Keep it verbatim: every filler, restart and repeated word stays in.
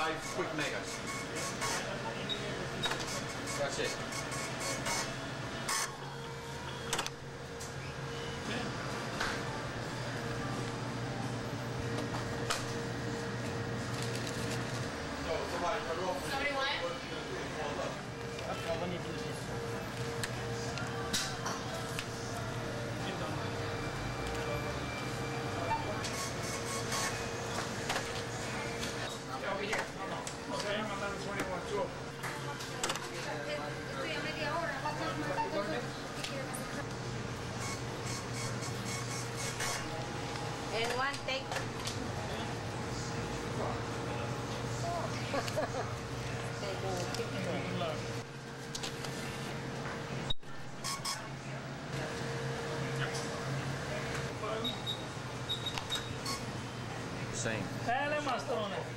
five quick megas. That's it. Somebody want? When you do this. Over here. Okay, I'm eleven twenty-one, two. Estoy a media hora. And one take. Good luck. Same. Dale, Mastrone.